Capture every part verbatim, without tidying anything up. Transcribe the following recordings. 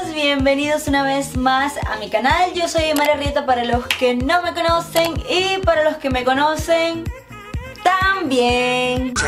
bienvenidos una vez más a mi canal. Yo soy Mari Arrieta para los que no me conocen y para los que me conocen también.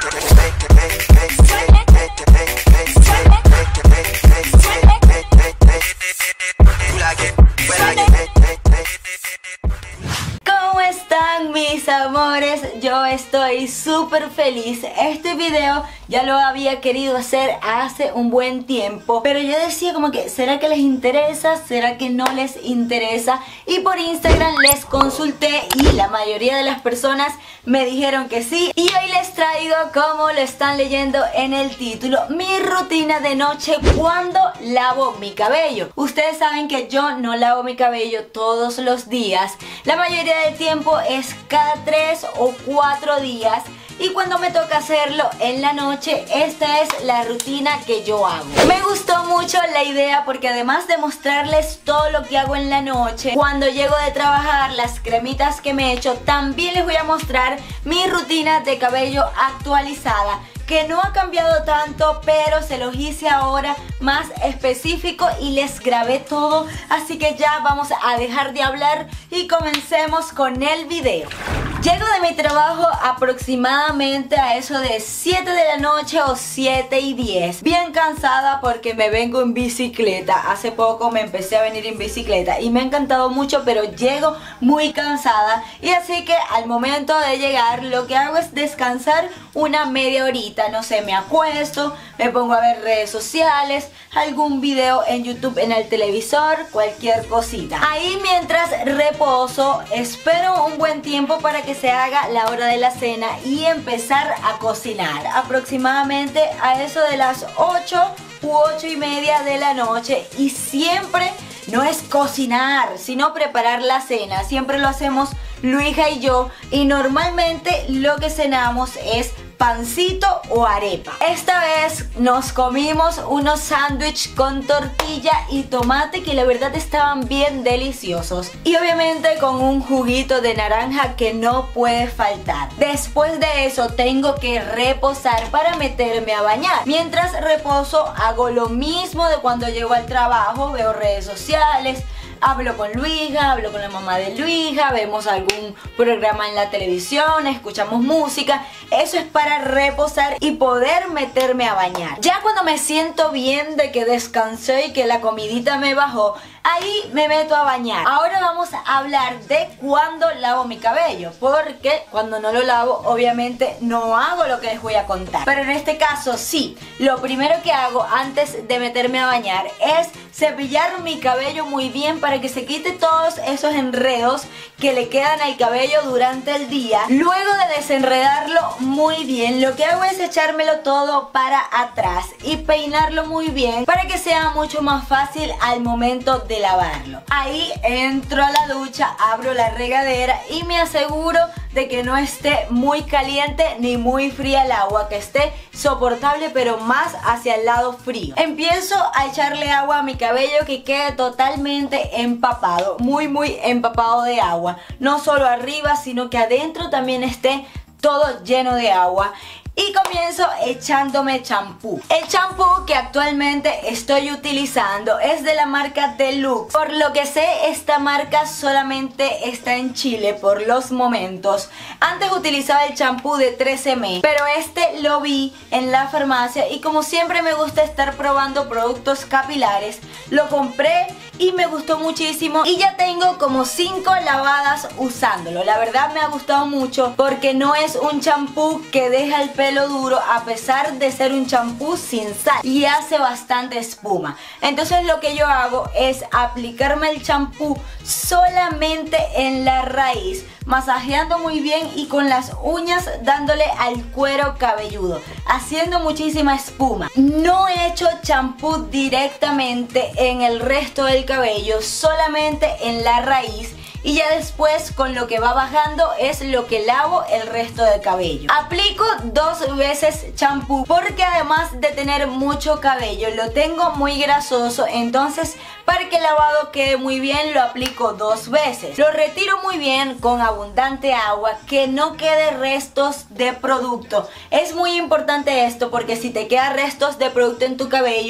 ¿Cómo están mis amores? Yo estoy súper feliz. Este video ya lo había querido hacer hace un buen tiempo, pero yo decía como que ¿será que les interesa? ¿Será que no les interesa? Y por Instagram les consulté y la mayoría de las personas me dijeron que sí. Y hoy les traigo, como lo están leyendo en el título, mi rutina de noche cuando lavo mi cabello. Ustedes saben que yo no lavo mi cabello todos los días. La mayoría del tiempo es cada tres o cuatro días. Y cuando me toca hacerlo en la noche, esta es la rutina que yo hago. Me gustó mucho la idea porque además de mostrarles todo lo que hago en la noche, cuando llego de trabajar, las cremitas que me he hecho, también les voy a mostrar mi rutina de cabello actualizada, que no ha cambiado tanto, pero se los hice ahora más específico y les grabé todo. Así que ya vamos a dejar de hablar y comencemos con el video. Llego de mi trabajo aproximadamente a eso de siete de la noche o siete y diez. Bien cansada porque me vengo en bicicleta. Hace poco me empecé a venir en bicicleta y me ha encantado mucho, pero llego muy cansada. Y así que al momento de llegar lo que hago es descansar una media horita. No sé, me acuesto, me pongo a ver redes sociales, algún video en YouTube en el televisor, cualquier cosita. Ahí mientras reposo, espero un buen tiempo para que se haga la hora de la cena y empezar a cocinar. Aproximadamente a eso de las ocho u ocho y media de la noche. Y siempre no es cocinar, sino preparar la cena. Siempre lo hacemos Luisa y yo. Y normalmente lo que cenamos es pancito o arepa. Esta vez nos comimos unos sándwiches con tortilla y tomate que la verdad estaban bien deliciosos. Y obviamente con un juguito de naranja que no puede faltar. Después de eso tengo que reposar para meterme a bañar. Mientras reposo hago lo mismo de cuando llego al trabajo, veo redes sociales, hablo con Luisa, hablo con la mamá de Luisa, vemos algún programa en la televisión, escuchamos música. Eso es para reposar y poder meterme a bañar. Ya cuando me siento bien de que descansé y que la comidita me bajó, ahí me meto a bañar. Ahora vamos a hablar de cuándo lavo mi cabello, porque cuando no lo lavo obviamente no hago lo que les voy a contar. Pero en este caso sí, lo primero que hago antes de meterme a bañar es cepillar mi cabello muy bien para que se quite todos esos enredos que le quedan al cabello durante el día. Luego de desenredarlo muy bien, lo que hago es echármelo todo para atrás y peinarlo muy bien para que sea mucho más fácil al momento de lavarlo. Ahí entro a la ducha, abro la regadera y me aseguro de que no esté muy caliente ni muy fría el agua, que esté soportable pero más hacia el lado frío. Empiezo a echarle agua a mi cabello que quede totalmente empapado, muy muy empapado de agua. No solo arriba, sino que adentro también esté todo lleno de agua. Y comienzo echándome champú. El champú que actualmente estoy utilizando es de la marca Deluxe. Por lo que sé, esta marca solamente está en Chile por los momentos. Antes utilizaba el champú de tres eme, pero este lo vi en la farmacia y como siempre me gusta estar probando productos capilares, lo compré y me gustó muchísimo y ya tengo como cinco lavadas usándolo. La verdad me ha gustado mucho porque no es un champú que deja el pelo duro, a pesar de ser un champú sin sal, y hace bastante espuma. Entonces lo que yo hago es aplicarme el champú solamente en la raíz, masajeando muy bien y con las uñas dándole al cuero cabelludo, haciendo muchísima espuma. No he hecho champú directamente en el resto del cabello, solamente en la raíz. Y ya después con lo que va bajando es lo que lavo el resto del cabello. Aplico dos veces champú porque además de tener mucho cabello lo tengo muy grasoso. Entonces para que el lavado quede muy bien lo aplico dos veces. Lo retiro muy bien con abundante agua, que no quede restos de producto. Es muy importante esto porque si te quedan restos de producto en tu cabello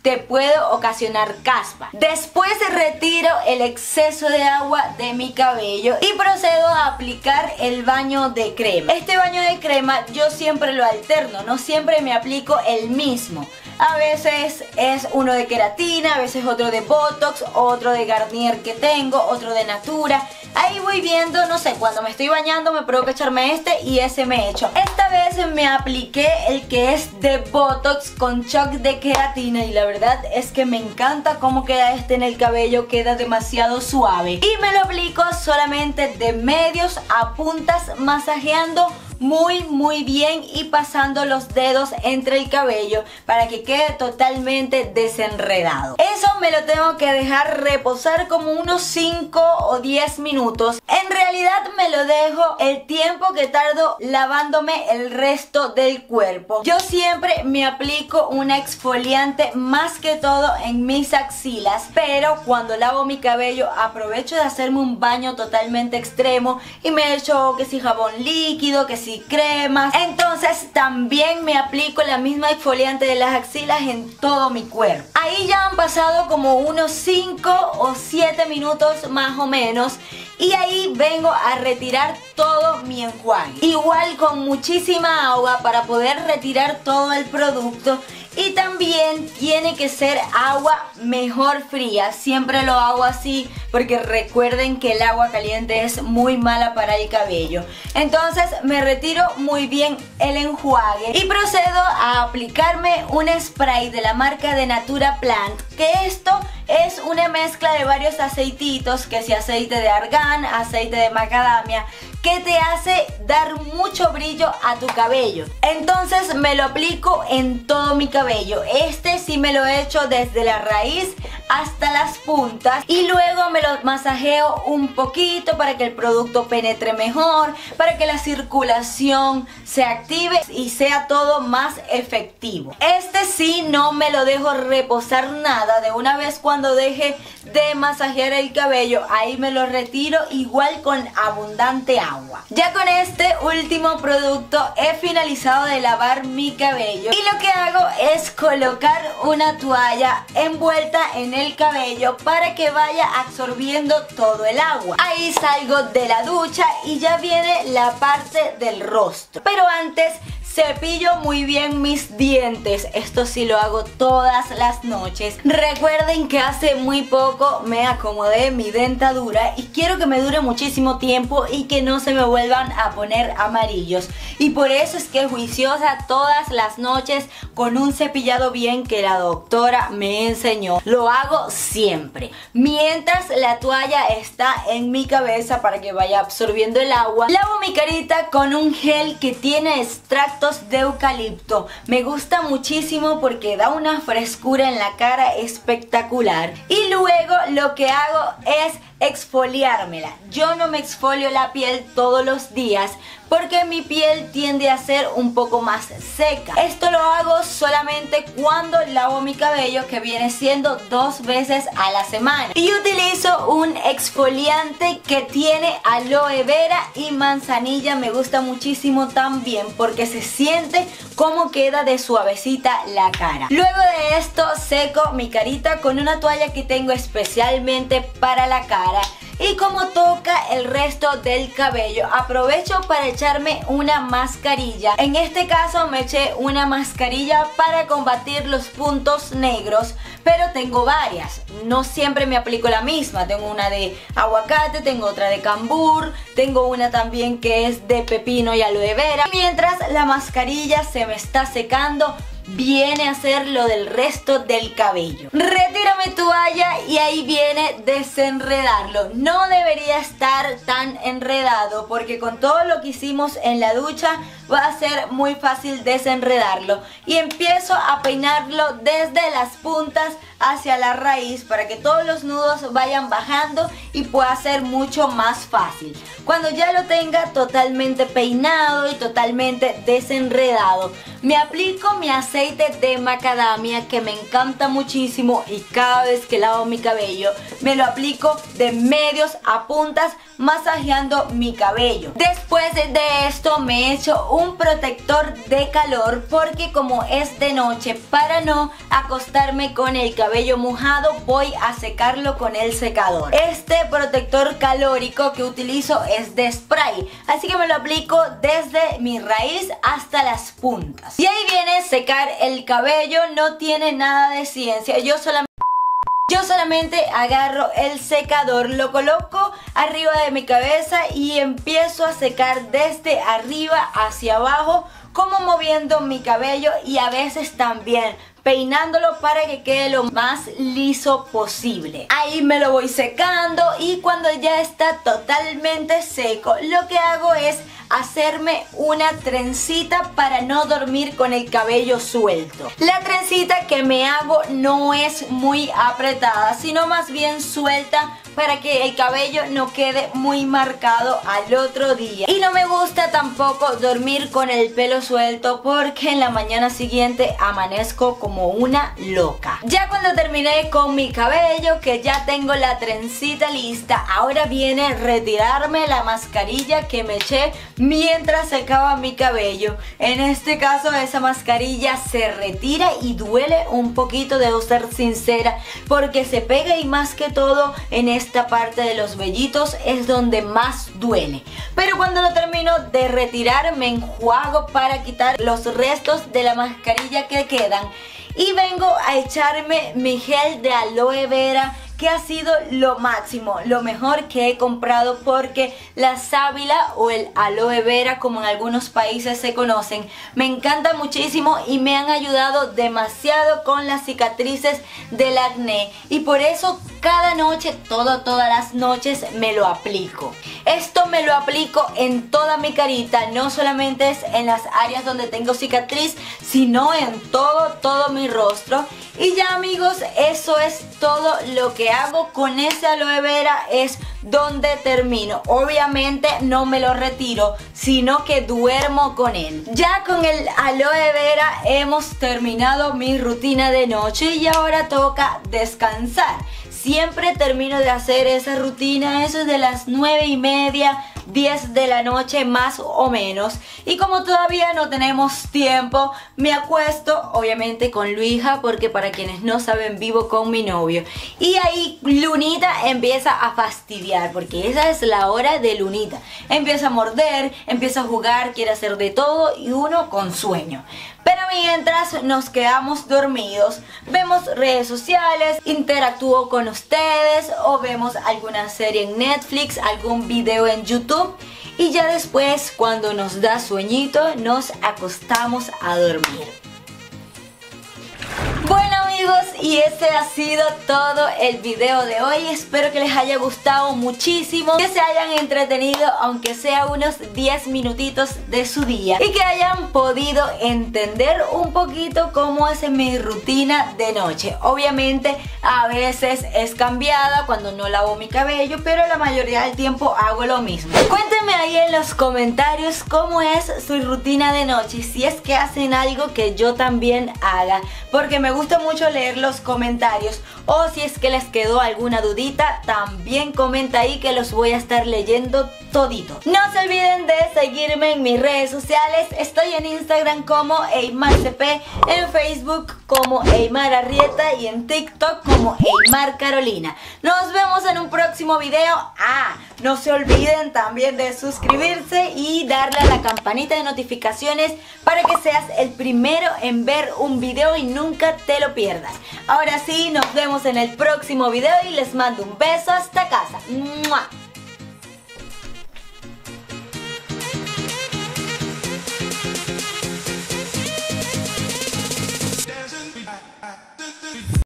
te puede ocasionar caspa. Después retiro el exceso de agua de mi cabello y procedo a aplicar el baño de crema. Este baño de crema yo siempre lo alterno, no siempre me aplico el mismo. A veces es uno de queratina, a veces otro de Botox, otro de Garnier que tengo, otro de Natura. Ahí voy viendo, no sé, cuando me estoy bañando me provoca echarme este y ese me echo. Esta vez me apliqué el que es de Botox con shock de queratina y la verdad es que me encanta cómo queda este en el cabello, queda demasiado suave. Y me lo aplico solamente de medios a puntas, masajeando muy muy bien y pasando los dedos entre el cabello para que quede totalmente desenredado. Eso me lo tengo que dejar reposar como unos cinco o diez minutos. En realidad me lo dejo el tiempo que tardo lavándome el resto del cuerpo. Yo siempre me aplico una exfoliante más que todo en mis axilas, pero cuando lavo mi cabello aprovecho de hacerme un baño totalmente extremo y me echo que si jabón líquido, que si cremas. Entonces también me aplico la misma exfoliante de las axilas en todo mi cuerpo. Ahí ya han pasado como unos cinco o siete minutos más o menos y ahí vengo a retirar todo mi enjuague. Igual con muchísima agua para poder retirar todo el producto. Y también tiene que ser agua mejor fría. Siempre lo hago así porque recuerden que el agua caliente es muy mala para el cabello. Entonces me retiro muy bien el enjuague y procedo a aplicarme un spray de la marca de Natura Plant, que esto es una mezcla de varios aceititos, que si aceite de argán, aceite de macadamia, que te hace dar mucho brillo a tu cabello. Entonces me lo aplico en todo mi cabello. Este sí me lo he hecho desde la raíz hasta las puntas y luego me lo masajeo un poquito para que el producto penetre mejor, para que la circulación se active y sea todo más efectivo. Este sí no me lo dejo reposar nada. De una vez cuando deje de masajear el cabello, ahí me lo retiro igual con abundante agua. Ya con este último producto he finalizado de lavar mi cabello y lo que hago es colocar una toalla envuelta en el cabello para que vaya absorbiendo todo el agua. Ahí salgo de la ducha y ya viene la parte del rostro. Pero antes cepillo muy bien mis dientes. Esto sí lo hago todas las noches. Recuerden que hace muy poco me acomodé mi dentadura y quiero que me dure muchísimo tiempo y que no se me vuelvan a poner amarillos. Y por eso es que juiciosa todas las noches con un cepillado bien que la doctora me enseñó. Lo hago siempre. Mientras la toalla está en mi cabeza para que vaya absorbiendo el agua, lavo mi carita con un gel que tiene extracto de eucalipto. Me gusta muchísimo porque da una frescura en la cara espectacular. Y luego lo que hago es exfoliármela. Yo no me exfolio la piel todos los días porque mi piel tiende a ser un poco más seca. Esto lo hago solamente cuando lavo mi cabello, que viene siendo dos veces a la semana. Y utilizo un exfoliante que tiene aloe vera y manzanilla. Me gusta muchísimo también porque se siente cómo queda de suavecita la cara. Luego de esto seco mi carita con una toalla que tengo especialmente para la cara. Y como toca el resto del cabello, aprovecho para echarme una mascarilla. En este caso me eché una mascarilla para combatir los puntos negros, pero tengo varias. No siempre me aplico la misma. Tengo una de aguacate, tengo otra de cambur, tengo una también que es de pepino y aloe vera. Y mientras la mascarilla se me está secando, viene a ser lo del resto del cabello. Retiro mi toalla y ahí viene desenredarlo. No debería estar tan enredado porque con todo lo que hicimos en la ducha va a ser muy fácil desenredarlo. Y empiezo a peinarlo desde las puntas hacia la raíz para que todos los nudos vayan bajando y pueda ser mucho más fácil. Cuando ya lo tenga totalmente peinado y totalmente desenredado, me aplico mi aceite de macadamia que me encanta muchísimo y cada vez que lavo mi cabello me lo aplico de medios a puntas masajeando mi cabello. Después de esto me echo un protector de calor porque como es de noche, para no acostarme con el cabello mojado, voy a secarlo con el secador. Este protector calórico que utilizo es de spray, así que me lo aplico desde mi raíz hasta las puntas. Y ahí viene secar el cabello, no tiene nada de ciencia, yo solamente Yo solamente agarro el secador, lo coloco arriba de mi cabeza y empiezo a secar desde arriba hacia abajo, como moviendo mi cabello y a veces también peinándolo para que quede lo más liso posible. Ahí me lo voy secando y cuando ya está totalmente seco, lo que hago es hacerme una trencita para no dormir con el cabello suelto. La trencita que me hago no es muy apretada, sino más bien suelta para que el cabello no quede muy marcado al otro día. Y no me gusta tampoco dormir con el pelo suelto porque en la mañana siguiente amanezco como una loca. Ya cuando terminé con mi cabello, que ya tengo la trencita lista, ahora viene retirarme la mascarilla que me eché mientras secaba mi cabello. En este caso esa mascarilla se retira y duele un poquito, debo ser sincera, porque se pega y más que todo en esta parte de los vellitos es donde más duele. Pero cuando lo termino de retirar me enjuago para quitar los restos de la mascarilla que quedan y vengo a echarme mi gel de aloe vera, que ha sido lo máximo, lo mejor que he comprado, porque la sábila o el aloe vera, como en algunos países se conocen, me encanta muchísimo y me han ayudado demasiado con las cicatrices del acné, y por eso cada noche, todo, todas las noches me lo aplico. Esto me lo aplico en toda mi carita, no solamente es en las áreas donde tengo cicatriz, sino en todo, todo mi rostro. Y ya, amigos, eso es todo lo que hago con ese aloe vera, es donde termino. Obviamente no me lo retiro, sino que duermo con él. Ya con el aloe vera hemos terminado mi rutina de noche y ahora toca descansar. Siempre termino de hacer esa rutina, eso es de las nueve y media, diez de la noche más o menos. Y como todavía no tenemos tiempo, me acuesto obviamente con Luija, porque para quienes no saben, vivo con mi novio. Y ahí Lunita empieza a fastidiar, porque esa es la hora de Lunita. Empieza a morder, empieza a jugar, quiere hacer de todo y uno con sueño. Pero mientras nos quedamos dormidos, vemos redes sociales, interactúo con ustedes o vemos alguna serie en Netflix, algún video en YouTube, y ya después, cuando nos da sueñito, nos acostamos a dormir. Bueno, amigos, y ese ha sido todo el video de hoy. Espero que les haya gustado muchísimo, que se hayan entretenido aunque sea unos diez minutitos de su día y que hayan podido entender un poquito cómo es mi rutina de noche. Obviamente a veces es cambiada cuando no lavo mi cabello, pero la mayoría del tiempo hago lo mismo. Cuéntenme ahí en los comentarios cómo es su rutina de noche, si es que hacen algo que yo también haga, porque me gusta mucho leer los comentarios, o si es que les quedó alguna dudita, también comenta ahí que los voy a estar leyendo todito. No se olviden de seguirme en mis redes sociales. Estoy en Instagram como EimarCP, en Facebook como Eymar Arrieta y en TikTok como Eymar Carolina. Nos vemos en un próximo video. Ah, no se olviden también de suscribirse y darle a la campanita de notificaciones para que seas el primero en ver un video y nunca te lo pierdas. Ahora sí, nos vemos en el próximo video y les mando un beso hasta casa. ¡Mua!